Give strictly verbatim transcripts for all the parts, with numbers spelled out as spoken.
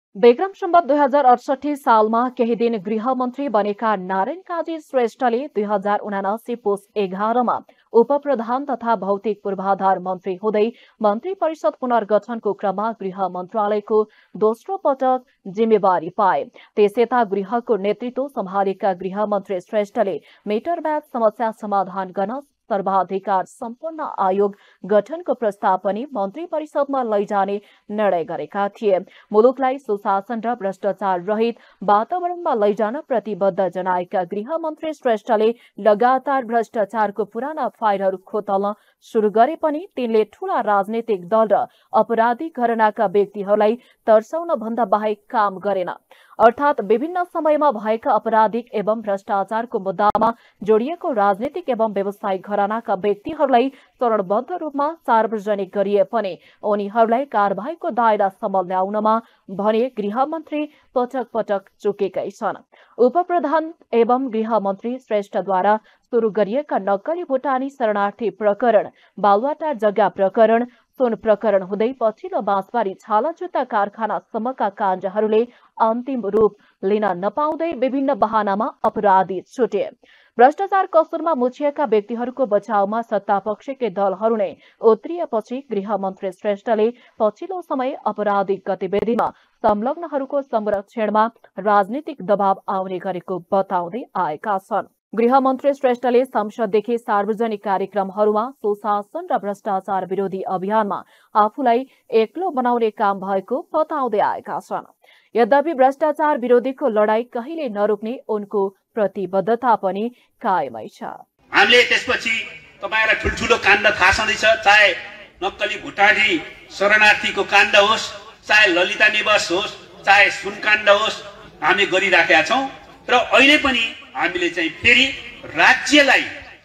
विक्रम सम्वत दुई हजार अडसठी सालमा केही दिन गृहमन्त्री बनेका नारायण काजी श्रेष्ठले दुई हजार उनासी पुस एघारमा उपप्रधान तथा भौतिक पूर्वाधार मन्त्री हुँदै मन्त्री परिषद पुनर्गठनको क्रममा गृह मन्त्रालयको दोस्रो पटक जिम्मेवारी पाए। त्यसयता गृहको नेतृत्व सम्हालेका गृहमन्त्री श्रेष्ठले मिटर ब्याज समस्या समाधान गर्न सर्वाधिकार सम्पन्न आयोग गठनको प्रस्ताव पनि मन्त्री परिषदमा लैजाने निर्णय गरेका थिए। मुलुकलाई सुशासन र भ्रष्टाचार रहित वातावरणमा लैजान प्रतिबद्ध जनाएका गृहमन्त्री श्रेष्ठले लगातार भ्रष्टाचारको पुराना फाइलहरू खोतल्न शुरू गरे पनि तिनले ठूला राजनीतिक दल र अपराधी घरानाका व्यक्तिहरूलाई तर्साउन भन्दा बाहेक काम गरेन। अर्थात विभिन्न समयमा भएका आपराधिक एवं भ्रष्टाचारको मुद्दामा जोडिएको राजनीतिक एवं व्यवसायिक घरानाका व्यक्तिहरूलाई चरणबद्ध रूपमा सार्वजनिक गरिए पनि उनीहरूलाई कारबाहीको दायरासम्म ल्याउनमा भने गृहमन्त्री पटक पटक चुकेकै छन्। उपप्रधान एवं गृहमन्त्री श्रेष्ठद्वारा सुरु गरिएका नक्कली भुटानी शरणार्थी प्रकरण, बालुवाटार जग्गा प्रकरण, सुन प्रकरण हुँदै पछिल्लो बाँसबारी छाला जुत्ता कारखानासम्मका काण्डहरूले अन्तिम रूप लिन नपाउँदै विभिन्न बहानामा अपराधी छुटे। भ्रष्टाचार कसुरमा मुछिएका व्यक्तिहरूको बचाउमा सत्तापक्षकै दलहरू नै उत्रिएपछि गृहमन्त्री श्रेष्ठले पछिल्लो समय आपराधिक गतिविधिमा संलग्नहरूको संरक्षणमा राजनीतिक दबाव आउने गरेको बताउँदै आएका छन्। गृहमन्त्री श्रेष्ठले संसददेखि सार्वजनिक कार्यक्रमहरूमा सुशासन र भ्रष्टाचार विरोधी अभियानमा आफूलाई एक्लो बनाउने काम भएको बताउँदै आएका छन्। यद्यपि भ्रष्टाचार विरोधीको लडाई कहिले नरोक्ने उनको प्रतिबद्धता पनि कायमै छ। हामीले त्यसपछि तपाईहरुलाई ठुलठुलो काण्ड थाहा छँदैछ, चाहे नक्कली भुटानी शरणार्थीको काण्ड होस्, चाहे ललिता निवास होस्, चाहे सुन काण्ड होस्, हामी गरिराखेका छौं र अहिले पनि हामीले चाहिँ फेरि राज्यलाई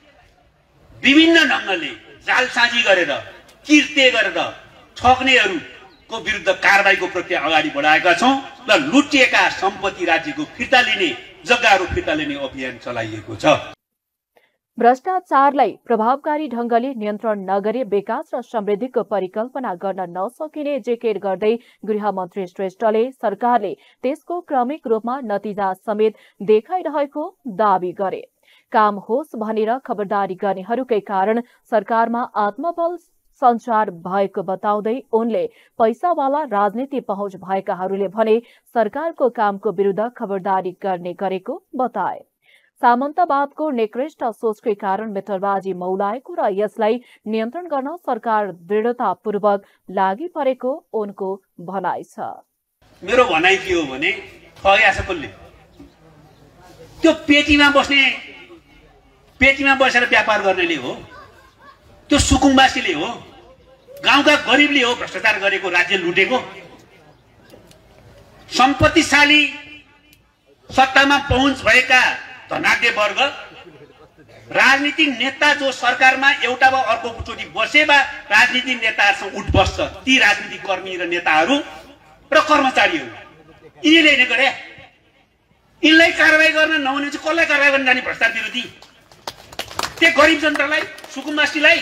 विभिन्न ढंगले जालसाजी गरेर किर्ते गरेर ठग्नेहरूको विरुद्ध कारबाहीको प्रक्रिया अगाडि बढाएका छौं र लुटिएका सम्पत्ति राज्यको फिर्ता लिने, जग्गाहरू फिर्ता लिने अभियान चलाइएको छ। भ्रष्टाचारलाई प्रभावकारी ढंगले नियन्त्रण नगरे विकास र समृद्धिको परिकल्पना गर्न नसकिने जिकिर गर्दै गृहमन्त्री श्रेष्ठले सरकारले त्यसको क्रमिक रूपमा नतिजा समेत देखाइरहेको दावी गरे। काम होस् भनेर खबरदारी गर्नेहरूकै कारण सरकारमा आत्मबल सञ्चार भएको बताउँदै उनले पैसावाला राजनीति पहुँच भएकाहरूले भने सरकारको कामको विरुद्ध खबरदारी गर्ने गरेको बताए। सामन्तवादको निकृष्ट सोचकै कारण मित्रबाजी मौलाएको र यसलाई नियन्त्रण गर्न सरकार दृढतापूर्वक लागि परेको उनको भनाइ छ। मेरो भनाइ के हो भने ठग्यासकोले त्यो पेटीमा बस्ने पेटीमा बसेर व्यापार गर्नेले हो, त्यो सुकुम्बासीले हो, गाउँका गरिबले हो भ्रष्टाचार गरेको, राज्य लुटेको। सम्पत्तिशाली सत्तामा पहुँच भएका धनाढ्य वर्ग, राजनीतिक नेता जो सरकारमा एउटा वा अर्को चोटि बसे वा राजनीतिक नेताहरूसँग उठ बस्छ, ती राजनीतिक कर्मी र नेताहरू र कर्मचारीहरू यिनीले नै गरे। यिनलाई कारबाही गर्न नहुने चाहिँ कसलाई कारबाही गर्न जाने? भ्रष्टाचार विरोधी त्यो गरिब जनतालाई, सुकुम्बासीलाई,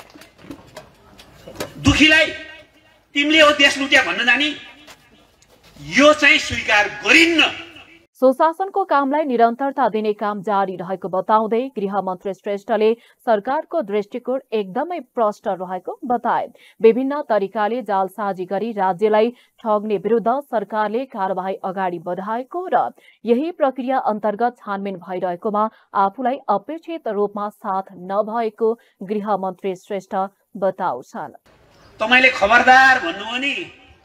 दुखीलाई तिमीले हो देश लुट्या भन्न जाने? यो चाहिँ स्वीकार गरिन्न। सुशासनको कामलाई निरन्तरता दिने काम जारी रहेको बताउँदै गृहमन्त्री श्रेष्ठले सरकारको दृष्टिकोण एकदमै प्रष्ट रहेको बताए। विभिन्न तरिकाले जालसाजी गरी राज्यलाई ठग्ने विरुद्ध सरकारले कारबाही अगाडि बढाएको र यही प्रक्रिया अन्तर्गत छानबिन भइरहेकोमा आफूलाई अपेक्षित रूपमा साथ नभएको गृहमन्त्री श्रेष्ठ बताउँछन्। तपाईले खबरदार भन्नुभयो नि,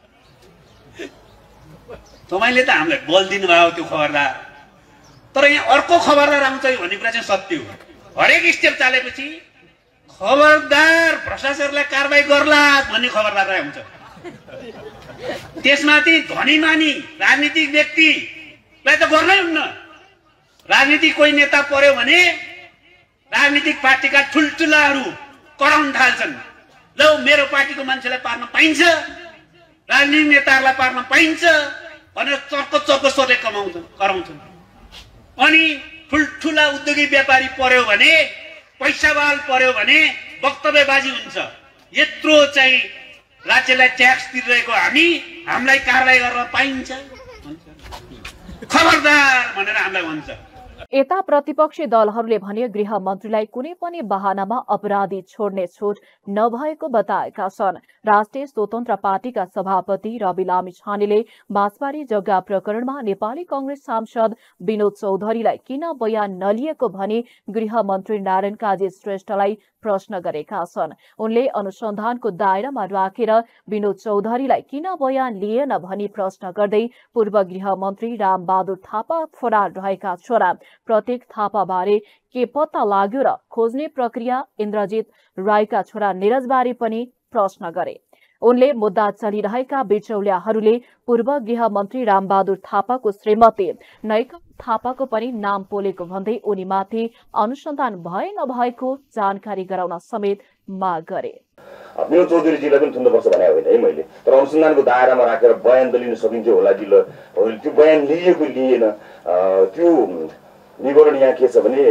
तपाईले त हामीलाई बल दिनुभयो त्यो खबरदार, तर यहाँ अर्को खबरदार आउँछ भन्ने कुरा चाहिँ सत्य हो। हरेक स्टेप चालेपछि खबरदार भ्रष्टाचारलाई कारबाही गर्ला भन्ने खबरदार आउँछ। त्यसमाथि धनीमानी राजनीतिक व्यक्तिलाई त गर्नै हुन्न। राजनीतिक कोही नेता पर्यो भने राजनीतिक पार्टीका ठुल्ठुलाहरू कराउन थाल्छन्, ल मेरो पार्टीको मान्छेलाई पार्न पाइन्छ, राजनीतिक नेताहरूलाई पार्न पाइन्छ भनेर चर्को चर्को सोधे कमाउँछन् कराउँछन्। अनि ठुल्ठुला उद्योगी व्यापारी पर्यो भने, पैसावाल पर्यो भने वक्तव्यबाजी हुन्छ। यत्रो चाहिँ राज्यलाई ट्याक्स तिरिरहेको हामी हामीलाई कारबाही गर्न पाइन्छ खबरदार भनेर हामीलाई भन्छ। यता प्रतिपक्षी दलहरूले भने गृह मन्त्रीलाई कुनै पनि बहानामा अपराधी छोड्ने छुट नभएको बताएका छन्। राष्ट्रिय स्वतन्त्र पार्टीका सभापति रवि लामिछानेले बाँसबारी जग्गा प्रकरणमा नेपाली कांग्रेस सांसद विनोद चौधरीलाई किन बयान नलिएको भनी गृह मन्त्री नारायण काजी श्रेष्ठलाई प्रश्न गरेका छन्। उनले अनुसन्धानको दायरामा राखेर विनोद चौधरीलाई किन बयान लिएन भनी प्रश्न गर्दै पूर्व गृह मन्त्री रामबहादुर थापा फरार रहेका छोरा प्रत्येक थापाबारे के पत्ता लाग्यो र खोज्ने प्रक्रिया इन्द्रजित राईका छोरा निरजबारे पनि प्रश्न गरे। उनले मुद्दा चलिरहेका बिचौलियाहरूले पूर्व गृह मन्त्री रामबहादुर थापाको श्रीमती नैका थापाको पनि नाम पोलेको भन्दै उनीमाथि अनुसन्धान भए नभएको जानकारी गराउन समेत माग गरे। विनोद चौधरीजीलाई पनि थुन्नुपर्छ भने होइन है मैले, तर अनुसन्धानको दायरामा राखेर बयान त लिन सकिन्थ्यो होला कि त्यो बयान लिएको लिएन। त्यो विवरण यहाँ के छ भने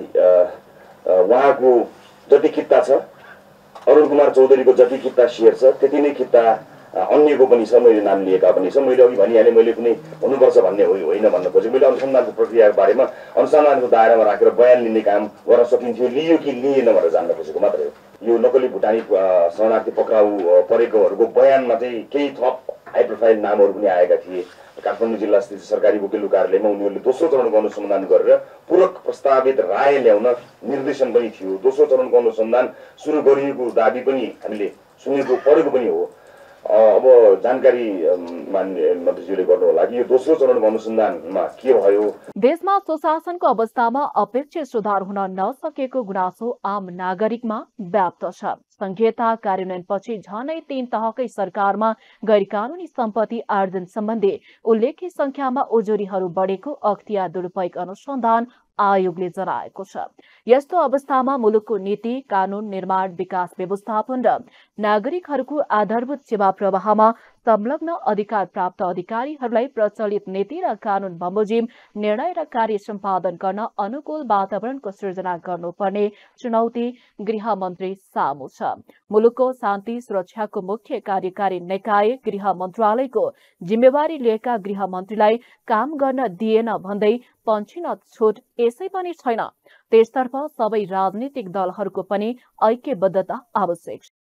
उहाँको जति किता छ, अरुण कुमार चौधरीको जति किता सेयर छ त्यति नै किता अन्यको पनि छ, मैले नाम लिएका पनि छ। मैले अघि भनिहालेँ मैले कुनै हुनुपर्छ भन्ने होइन भन्न खोजेँ। मैले अनुसन्धानको प्रक्रियाको बारेमा अनुसन्धानको दायरामा राखेर बयान लिने काम गर्न सकिन्थ्यो, लियो कि लिएन भनेर जान्न खोजेको मात्रै हो। यो नक्कली भुटानी शरणार्थी पक्राउ परेकोहरूको बयानमा चाहिँ केही थप हाई प्रोफाइल नामहरू पनि आएका थिए। काठमाडौँ जिल्ला स्थित सरकारी वकिलको कार्यालयमा उनीहरूले दोस्रो चरणको अनुसन्धान गरेर पूरक प्रस्तावित राय ल्याउन निर्देशन पनि थियो। दोस्रो चरणको अनुसन्धान सुरु गरिएको दाबी पनि हामीले सुनेको पढेको पनि हो। अब जानकारी मन्त्रीज्यूले गर्नु होला कि यो दोस्रो चरणको अनुसन्धानमा के भयो। देशमा सुशासनको अवस्थामा अपेक्षित सुधार हुन नसकेको गुनासो आम नागरिकमा व्याप्त छ। संघीयता कार्यान्वयनपछि झनै तीन तहकै सरकारमा गैरकानूनी सम्पत्ति आर्जन सम्बन्धी उल्लेख्य संख्यामा उजुरीहरू बढेको अख्तियार दुरुपयोग अनुसन्धान आयोगले जनाएको छ। यस्तो अवस्थामा मुलुकको नीति, कानून निर्माण, विकास व्यवस्थापन र नागरिकहरूको आधारभूत सेवा प्रवाहमा संलग्न अधिकार प्राप्त अधिकारीहरूलाई प्रचलित नीति र कानून बमोजिम निर्णय र कार्य सम्पादन गर्न अनुकूल वातावरणको सृजना गर्नुपर्ने चुनौती गृह मन्त्री सामु छ। मुलुकको शान्ति सुरक्षाको मुख्य कार्यकारी निकाय गृह मन्त्रालयको जिम्मेवारी लिएका गृह मन्त्रीलाई काम गर्न दिएन भन्दै पन्छिन छुट यसै पनि छैन। त्यसतर्फ सबै राजनीतिक दलहरूको पनि ऐक्यबद्धता आवश्यक छ।